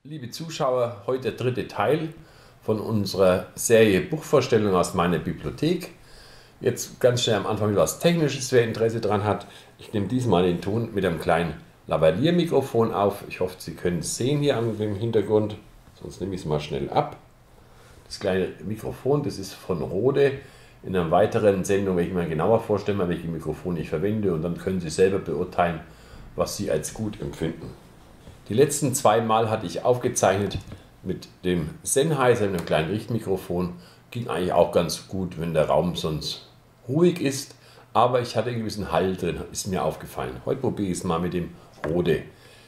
Liebe Zuschauer, heute der dritte Teil von unserer Serie Buchvorstellung aus meiner Bibliothek. Jetzt ganz schnell am Anfang was Technisches, wer Interesse daran hat. Ich nehme diesmal den Ton mit einem kleinen Lavalier-Mikrofon auf. Ich hoffe, Sie können es sehen hier an dem Hintergrund, sonst nehme ich es mal schnell ab. Das kleine Mikrofon, das ist von Rode. In einer weiteren Sendung werde ich mir genauer vorstellen, welche Mikrofon ich verwende, und dann können Sie selber beurteilen, was Sie als gut empfinden. Die letzten zwei Mal hatte ich aufgezeichnet mit dem Sennheiser, einem kleinen Richtmikrofon. Ging eigentlich auch ganz gut, wenn der Raum sonst ruhig ist. Aber ich hatte einen gewissen Hall drin, ist mir aufgefallen. Heute probiere ich es mal mit dem Rode.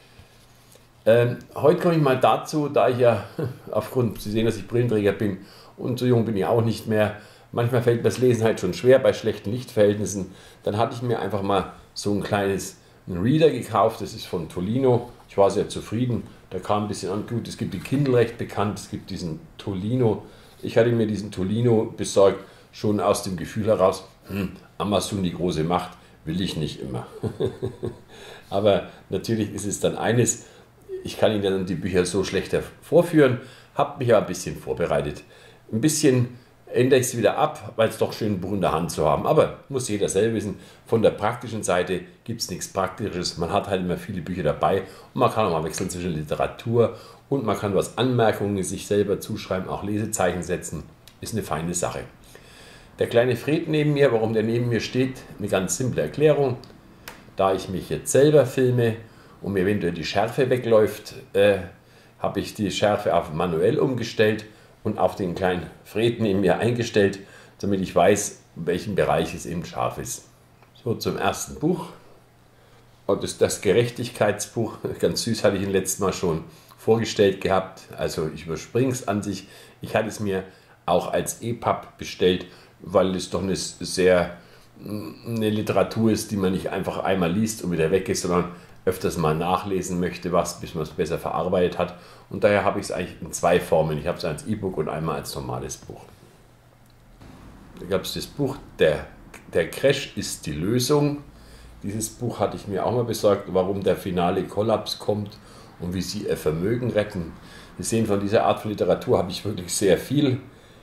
Heute komme ich mal dazu, da ich ja aufgrund, Sie sehen, dass ich Brillenträger bin und so jung bin ich auch nicht mehr. Manchmal fällt mir das Lesen halt schon schwer bei schlechten Lichtverhältnissen. Dann hatte ich mir einfach mal so ein kleines Reader gekauft, das ist von Tolino. Ich war sehr zufrieden, da kam ein bisschen an, gut, es gibt die Kindle recht bekannt, es gibt diesen Tolino. Ich hatte mir diesen Tolino besorgt, schon aus dem Gefühl heraus, Amazon, die große Macht, will ich nicht immer. Aber natürlich ist es dann eines, ich kann Ihnen dann die Bücher so schlechter vorführen, habe mich aber ein bisschen vorbereitet. Ein bisschen ändere ich es wieder ab, weil es doch schön ein Buch in der Hand zu haben. Aber muss jeder selber wissen, von der praktischen Seite gibt es nichts Praktisches. Man hat halt immer viele Bücher dabei und man kann auch mal wechseln zwischen Literatur und man kann was Anmerkungen sich selber zuschreiben, auch Lesezeichen setzen. Ist eine feine Sache. Der kleine Fred neben mir, warum der neben mir steht, eine ganz simple Erklärung. Da ich mich jetzt selber filme und mir eventuell die Schärfe wegläuft, habe ich die Schärfe auf manuell umgestellt und auf den kleinen Fred neben mir eingestellt, damit ich weiß, in welchem Bereich es eben scharf ist. So, zum ersten Buch. Und das Gerechtigkeitsbuch, ganz süß, hatte ich ihn letztes Mal schon vorgestellt gehabt. Also ich überspringe es an sich. Ich hatte es mir auch als EPUB bestellt, weil es doch eine Literatur ist, die man nicht einfach einmal liest und wieder weg ist, sondern öfters mal nachlesen möchte, bis man es besser verarbeitet hat. Und daher habe ich es eigentlich in zwei Formen. Ich habe es als E-Book und einmal als normales Buch. Da gab es das Buch Der Crash ist die Lösung. Dieses Buch hatte ich mir auch mal besorgt, warum der finale Kollaps kommt und wie Sie Ihr Vermögen retten. Sie sehen, von dieser Art von Literatur habe ich wirklich sehr viel,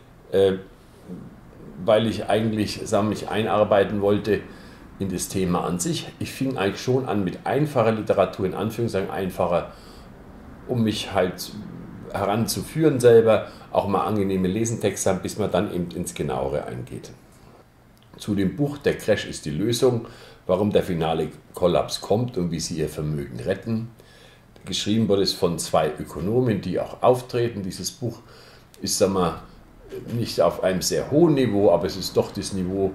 weil ich eigentlich mich einarbeiten wollte in das Thema an sich. Ich fing eigentlich schon an mit einfacher Literatur, in Anführungszeichen einfacher, um mich halt heranzuführen selber, auch mal angenehme Lesentexte haben, bis man dann eben ins Genauere eingeht. Zu dem Buch Der Crash ist die Lösung, warum der finale Kollaps kommt und wie Sie Ihr Vermögen retten. Geschrieben wurde es von zwei Ökonomen, die auch auftreten. Dieses Buch ist, sagen wir, nicht auf einem sehr hohen Niveau, aber es ist doch das Niveau,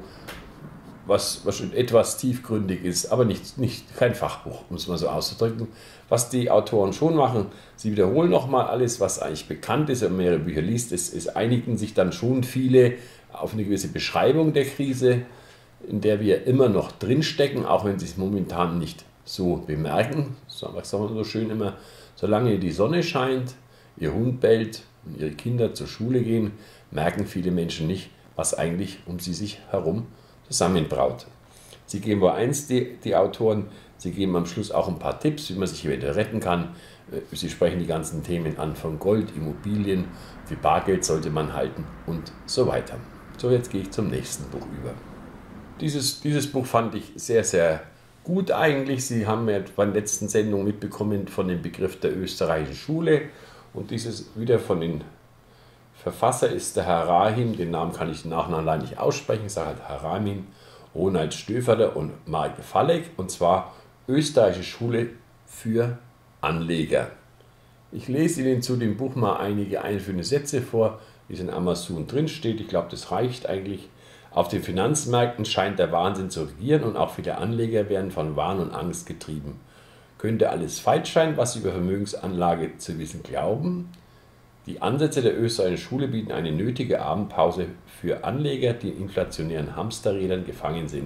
was schon etwas tiefgründig ist, aber kein Fachbuch, um es mal so auszudrücken. Was die Autoren schon machen, sie wiederholen nochmal alles, was eigentlich bekannt ist, wenn man mehrere Bücher liest. Es einigen sich dann schon viele auf eine gewisse Beschreibung der Krise, in der wir immer noch drinstecken, auch wenn sie es momentan nicht so bemerken. Was sagen wir so schön immer, solange die Sonne scheint, ihr Hund bellt und ihre Kinder zur Schule gehen, merken viele Menschen nicht, was eigentlich um sie sich herum zusammenbraut. Sie geben wohl eins, die Autoren, sie geben am Schluss auch ein paar Tipps, wie man sich eventuell retten kann. Sie sprechen die ganzen Themen an, von Gold, Immobilien, wie Bargeld sollte man halten und so weiter. So, jetzt gehe ich zum nächsten Buch über. Dieses Buch fand ich sehr, sehr gut eigentlich. Sie haben ja bei der letzten Sendung mitbekommen von dem Begriff der österreichischen Schule, und dieses wieder von den Verfasser ist der Herr Rahim, den Namen kann ich nach und nach nicht aussprechen, ich sage halt Herr Rahim, Ronald Stöferle und Marek Falek, und zwar Österreichische Schule für Anleger. Ich lese Ihnen zu dem Buch mal einige einführende Sätze vor, wie es in Amazon drin steht. Ich glaube, das reicht eigentlich. Auf den Finanzmärkten scheint der Wahnsinn zu regieren und auch viele Anleger werden von Wahn und Angst getrieben. Könnte alles falsch sein, was Sie über Vermögensanlage zu wissen glauben? Die Ansätze der österreichischen Schule bieten eine nötige Abendpause für Anleger, die in inflationären Hamsterrädern gefangen sind.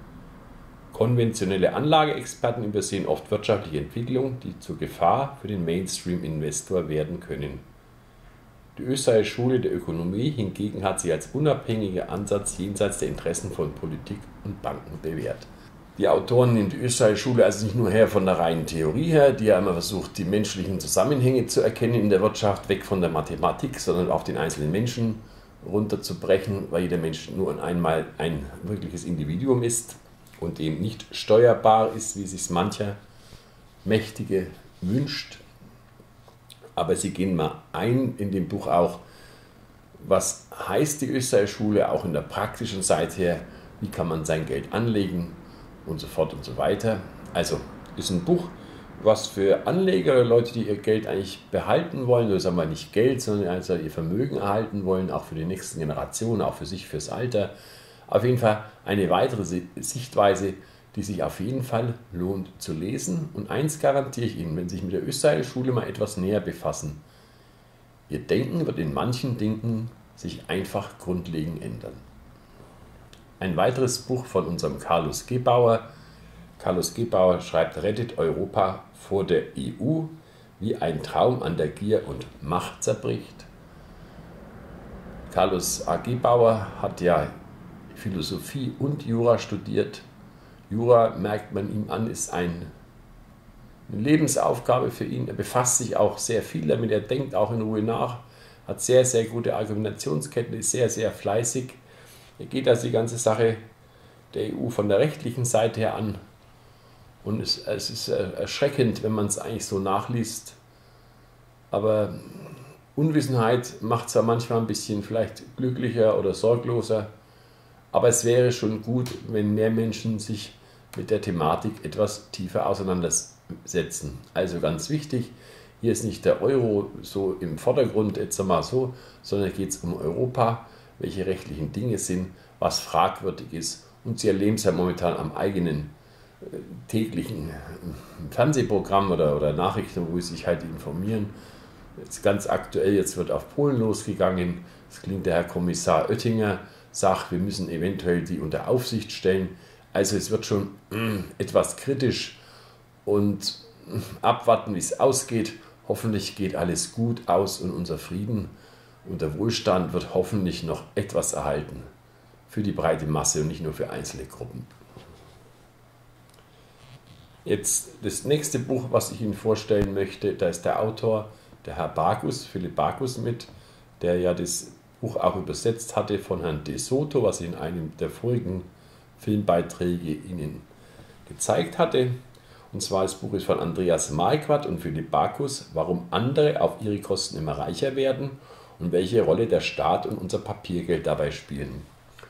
Konventionelle Anlageexperten übersehen oft wirtschaftliche Entwicklungen, die zur Gefahr für den Mainstream-Investor werden können. Die österreichische Schule der Ökonomie hingegen hat sich als unabhängiger Ansatz jenseits der Interessen von Politik und Banken bewährt. Die Autoren nehmen die österreichische Schule also nicht nur her von der reinen Theorie her, die ja immer versucht, die menschlichen Zusammenhänge zu erkennen in der Wirtschaft, weg von der Mathematik, sondern auf den einzelnen Menschen runterzubrechen, weil jeder Mensch nur einmal ein wirkliches Individuum ist und eben nicht steuerbar ist, wie sich mancher Mächtige wünscht. Aber sie gehen mal ein in dem Buch auch, was heißt die österreichische Schule, auch in der praktischen Seite her, wie kann man sein Geld anlegen und so fort und so weiter. Also ist ein Buch, was für Anleger oder Leute, die ihr Geld eigentlich behalten wollen, oder sagen wir nicht Geld, sondern also ihr Vermögen erhalten wollen, auch für die nächsten Generationen, auch für sich, fürs Alter. Auf jeden Fall eine weitere Sichtweise, die sich auf jeden Fall lohnt zu lesen. Und eins garantiere ich Ihnen, wenn Sie sich mit der österreichischen Schule mal etwas näher befassen, Ihr Denken wird in manchen Dingen sich einfach grundlegend ändern. Ein weiteres Buch von unserem Carlos Gebauer. Carlos Gebauer schreibt Rettet Europa vor der EU, wie ein Traum an der Gier und Macht zerbricht. Carlos A. Gebauer hat ja Philosophie und Jura studiert. Jura, merkt man ihm an, ist eine Lebensaufgabe für ihn. Er befasst sich auch sehr viel damit, er denkt auch in Ruhe nach, hat sehr, sehr gute Argumentationskenntnis, sehr, sehr fleißig. Er geht also die ganze Sache der EU von der rechtlichen Seite her an. Und es ist erschreckend, wenn man es eigentlich so nachliest. Aber Unwissenheit macht zwar manchmal ein bisschen vielleicht glücklicher oder sorgloser, aber es wäre schon gut, wenn mehr Menschen sich mit der Thematik etwas tiefer auseinandersetzen. Also ganz wichtig, hier ist nicht der Euro so im Vordergrund, jetzt einmal so, sondern geht es um Europa, welche rechtlichen Dinge sind, was fragwürdig ist. Und Sie erleben es ja momentan am eigenen täglichen Fernsehprogramm oder Nachrichten, wo Sie sich halt informieren. Jetzt ganz aktuell, jetzt wird auf Polen losgegangen. Es klingt, der Herr Kommissar Oettinger sagt, wir müssen eventuell die unter Aufsicht stellen. Also es wird schon etwas kritisch und abwarten, wie es ausgeht. Hoffentlich geht alles gut aus und unser Frieden und der Wohlstand wird hoffentlich noch etwas erhalten für die breite Masse und nicht nur für einzelne Gruppen. Jetzt das nächste Buch, was ich Ihnen vorstellen möchte, da ist der Autor, der Herr Bagus, Philipp Bagus mit, der ja das Buch auch übersetzt hatte von Herrn De Soto, was ich in einem der vorigen Filmbeiträge Ihnen gezeigt hatte. Und zwar das Buch ist von Andreas Marquardt und Philipp Bakus, warum andere auf ihre Kosten immer reicher werden und welche Rolle der Staat und unser Papiergeld dabei spielen.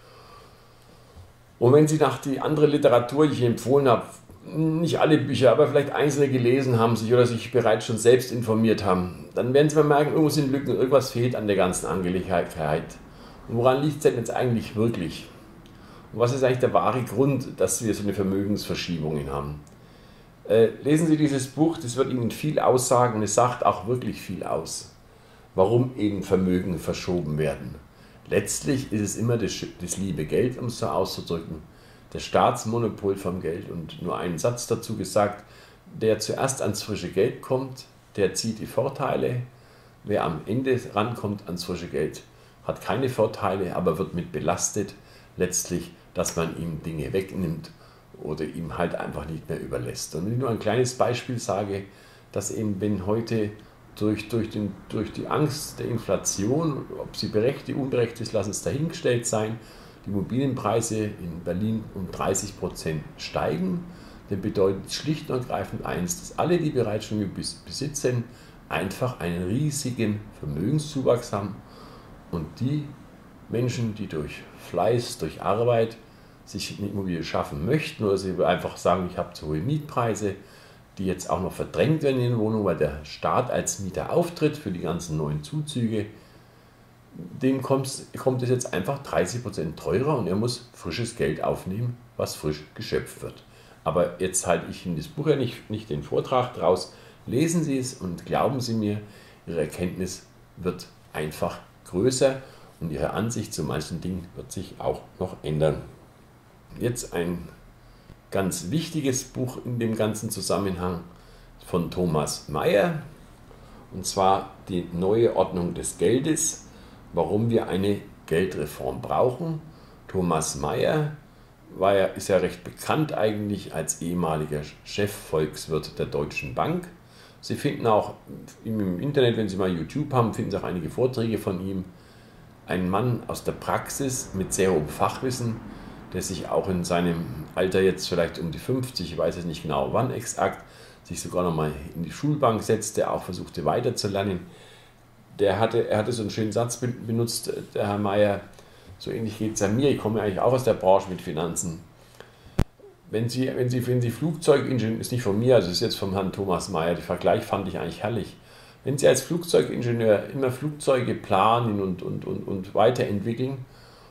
Und wenn Sie nach die andere Literatur, die ich empfohlen habe, nicht alle Bücher, aber vielleicht einzelne gelesen haben sich oder sich bereits schon selbst informiert haben, dann werden Sie mal merken, irgendwo sind Lücken, irgendwas fehlt an der ganzen Angelegenheit. Und woran liegt es denn jetzt eigentlich wirklich? Und was ist eigentlich der wahre Grund, dass wir so eine Vermögensverschiebung haben? Lesen Sie dieses Buch, das wird Ihnen viel aussagen und es sagt auch wirklich viel aus, warum eben Vermögen verschoben werden. Letztlich ist es immer das liebe Geld, um es so auszudrücken, das Staatsmonopol vom Geld. Und nur einen Satz dazu gesagt, der zuerst ans frische Geld kommt, der zieht die Vorteile. Wer am Ende rankommt ans frische Geld, hat keine Vorteile, aber wird mit belastet, letztlich, dass man ihm Dinge wegnimmt oder ihm halt einfach nicht mehr überlässt. Und wenn ich nur ein kleines Beispiel sage, dass eben wenn heute durch die Angst der Inflation, ob sie berechtigt, unberechtigt ist, lassen es dahingestellt sein, die Immobilienpreise in Berlin um 30% steigen, dann bedeutet schlicht und ergreifend eins, dass alle, die bereits schon besitzen, einfach einen riesigen Vermögenszuwachs haben und die Menschen, die durch Fleiß, durch Arbeit sich eine Immobilie schaffen möchten oder sie einfach sagen, ich habe zu hohe Mietpreise, die jetzt auch noch verdrängt werden in den Wohnungen, weil der Staat als Mieter auftritt für die ganzen neuen Zuzüge, dem kommt es jetzt einfach 30% teurer und er muss frisches Geld aufnehmen, was frisch geschöpft wird. Aber jetzt halte ich Ihnen das Buch ja nicht den Vortrag draus. Lesen Sie es und glauben Sie mir, Ihre Erkenntnis wird einfach größer und Ihre Ansicht zu manchen Dingen wird sich auch noch ändern. Jetzt ein ganz wichtiges Buch in dem ganzen Zusammenhang von Thomas Mayer, und zwar die neue Ordnung des Geldes, warum wir eine Geldreform brauchen. Thomas Mayer ist ja recht bekannt eigentlich als ehemaliger Chefvolkswirt der Deutschen Bank. Sie finden auch im Internet, wenn Sie mal YouTube haben, finden Sie auch einige Vorträge von ihm. Ein Mann aus der Praxis mit sehr hohem Fachwissen, der sich auch in seinem Alter jetzt vielleicht um die 50, ich weiß jetzt nicht genau wann exakt, sich sogar noch mal in die Schulbank setzte, auch versuchte weiterzulernen. Er hatte so einen schönen Satz benutzt, der Herr Mayer, so ähnlich geht es ja mir, ich komme eigentlich auch aus der Branche mit Finanzen. Wenn Sie Flugzeugingenieur, ist nicht von mir, also ist jetzt vom Herrn Thomas Mayer, der Vergleich fand ich eigentlich herrlich. Wenn Sie als Flugzeugingenieur immer Flugzeuge planen und weiterentwickeln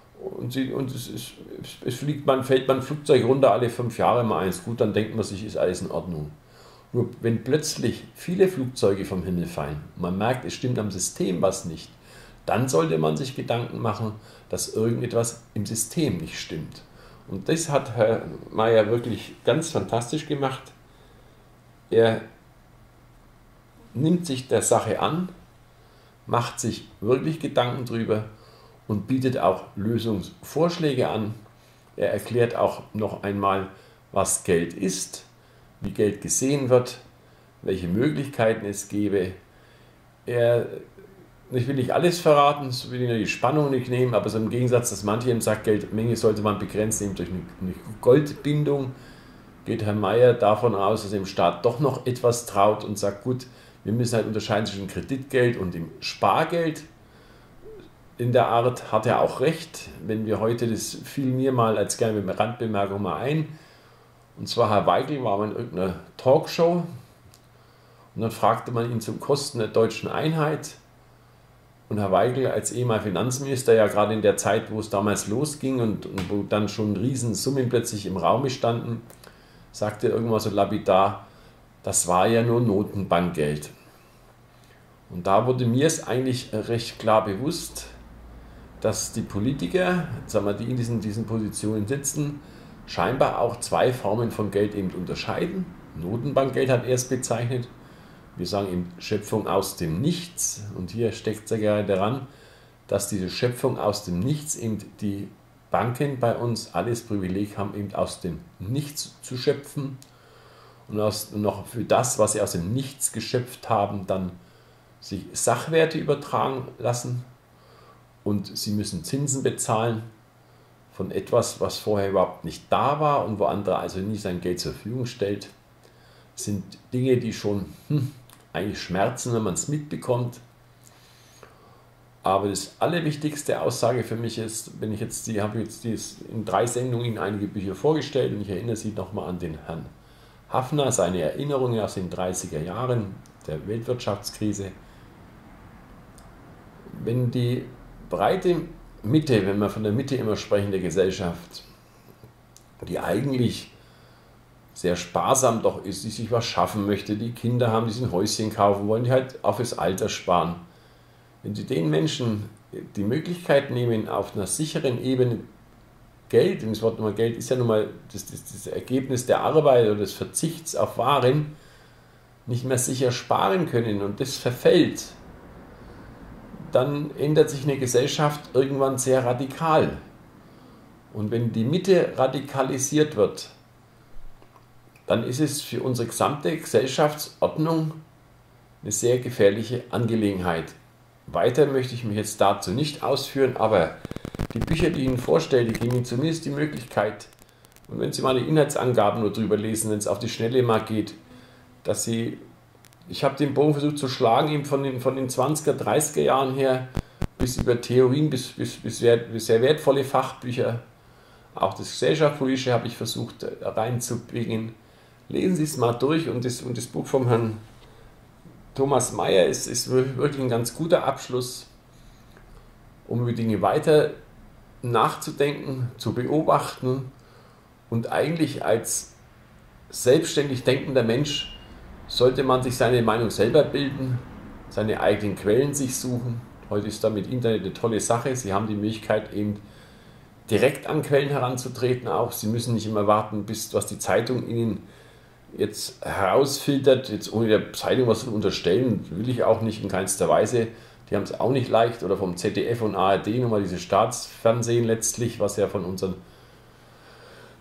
fällt man ein Flugzeug runter alle 5 Jahre mal eins, gut, dann denkt man sich, ist alles in Ordnung. Nur wenn plötzlich viele Flugzeuge vom Himmel fallen, man merkt, es stimmt am System was nicht, dann sollte man sich Gedanken machen, dass irgendetwas im System nicht stimmt. Und das hat Herr Mayer wirklich ganz fantastisch gemacht. Er nimmt sich der Sache an, macht sich wirklich Gedanken drüber und bietet auch Lösungsvorschläge an. Er erklärt auch noch einmal, was Geld ist, wie Geld gesehen wird, welche Möglichkeiten es gäbe. Ich will nicht alles verraten, so will ich nur die Spannung nicht nehmen, aber so im Gegensatz, dass manche eben sagen, Geldmenge sollte man begrenzen, eben durch eine Goldbindung, geht Herr Mayer davon aus, dass dem Staat doch noch etwas traut und sagt, gut, wir müssen halt unterscheiden zwischen Kreditgeld und dem Spargeld. In der Art hat er auch recht, wenn wir heute, das fiel mir mal als kleine Randbemerkung mal ein, und zwar Herr Weigel war mal in irgendeiner Talkshow und dann fragte man ihn zum Kosten der deutschen Einheit. Und Herr Weigel als ehemaliger Finanzminister, ja gerade in der Zeit, wo es damals losging und wo dann schon Riesensummen plötzlich im Raum standen, sagte irgendwann so lapidar, das war ja nur Notenbankgeld. Und da wurde mir es eigentlich recht klar bewusst, dass die Politiker, die in diesen Positionen sitzen, scheinbar auch 2 Formen von Geld eben unterscheiden. Notenbankgeld hat er es bezeichnet. Wir sagen eben Schöpfung aus dem Nichts. Und hier steckt es ja gerade daran, dass diese Schöpfung aus dem Nichts eben die Banken bei uns alles Privileg haben, eben aus dem Nichts zu schöpfen. Und noch für das, was sie aus dem Nichts geschöpft haben, dann sich Sachwerte übertragen lassen. Und sie müssen Zinsen bezahlen von etwas, was vorher überhaupt nicht da war und wo andere also nie sein Geld zur Verfügung stellt. Das sind Dinge, die schon eigentlich schmerzen, wenn man es mitbekommt. Aber das allerwichtigste Aussage für mich ist, ich habe jetzt in 3 Sendungen Ihnen einige Bücher vorgestellt und ich erinnere Sie nochmal an den Herrn Haffner, seine Erinnerungen aus den 30er Jahren der Weltwirtschaftskrise. Wenn die breite Mitte, wenn wir von der Mitte immer sprechen, der Gesellschaft, die eigentlich sehr sparsam doch ist, die sich was schaffen möchte, die Kinder haben, die sich ein Häuschen kaufen wollen, die halt auch fürs Alter sparen. Wenn Sie den Menschen die Möglichkeit nehmen, auf einer sicheren Ebene Geld, und das Wort nochmal Geld ist ja nun mal das Ergebnis der Arbeit oder des Verzichts auf Waren, nicht mehr sicher sparen können und das verfällt, dann ändert sich eine Gesellschaft irgendwann sehr radikal. Und wenn die Mitte radikalisiert wird, dann ist es für unsere gesamte Gesellschaftsordnung eine sehr gefährliche Angelegenheit. Weiter möchte ich mich jetzt dazu nicht ausführen, aber die Bücher, die ich Ihnen vorstelle, geben Ihnen zumindest die Möglichkeit, und wenn Sie mal die Inhaltsangaben nur drüber lesen, wenn es auf die Schnelle mal geht, dass Sie, ich habe den Bogen versucht zu schlagen, eben von den 20er, 30er Jahren her, bis über Theorien, bis sehr wertvolle Fachbücher, auch das Gesellschaftspolitische habe ich versucht reinzubringen. Lesen Sie es mal durch und das Buch vom Herrn Thomas Mayer ist wirklich ein ganz guter Abschluss, um über Dinge weiter nachzudenken, zu beobachten und eigentlich als selbstständig denkender Mensch sollte man sich seine Meinung selber bilden, seine eigenen Quellen sich suchen. Heute ist da mit Internet eine tolle Sache. Sie haben die Möglichkeit, eben direkt an Quellen heranzutreten auch. Sie müssen nicht immer warten, bis was die Zeitung Ihnen jetzt herausfiltert, jetzt ohne der Zeitung was zu unterstellen, will ich auch nicht in keinster Weise. Die haben es auch nicht leicht. Oder vom ZDF und ARD nochmal dieses Staatsfernsehen letztlich, was ja von unseren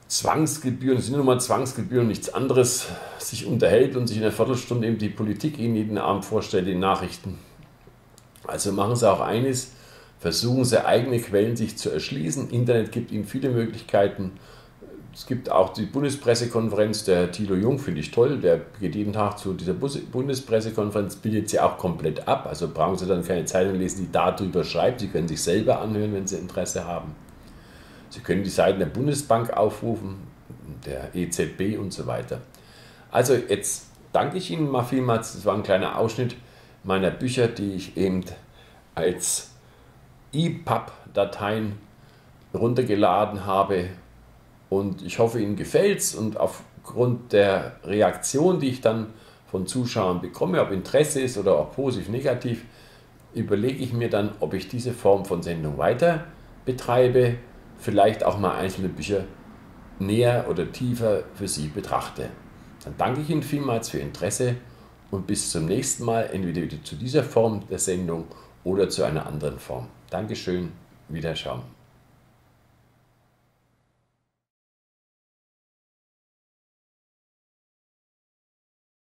Zwangsgebühren, es sind nun mal Zwangsgebühren, nichts anderes, sich unterhält und sich in einer Viertelstunde eben die Politik Ihnen jeden Abend vorstellt, in Nachrichten. Also machen Sie auch eines, versuchen Sie eigene Quellen sich zu erschließen. Internet gibt Ihnen viele Möglichkeiten. Es gibt auch die Bundespressekonferenz, der Thilo Jung finde ich toll, der geht jeden Tag zu dieser Bundespressekonferenz, bildet sie auch komplett ab. Also brauchen Sie dann keine Zeitung lesen, die darüber schreibt. Sie können sich selber anhören, wenn Sie Interesse haben. Sie können die Seiten der Bundesbank aufrufen, der EZB und so weiter. Also jetzt danke ich Ihnen mal vielmals. Das war ein kleiner Ausschnitt meiner Bücher, die ich eben als EPUB-Dateien runtergeladen habe. Und ich hoffe, Ihnen gefällt es. Und aufgrund der Reaktion, die ich dann von Zuschauern bekomme, ob Interesse ist oder ob positiv, negativ, überlege ich mir dann, ob ich diese Form von Sendung weiter betreibe, vielleicht auch mal einzelne Bücher näher oder tiefer für Sie betrachte. Dann danke ich Ihnen vielmals für Ihr Interesse und bis zum nächsten Mal, entweder wieder zu dieser Form der Sendung oder zu einer anderen Form. Dankeschön, Wiederschauen.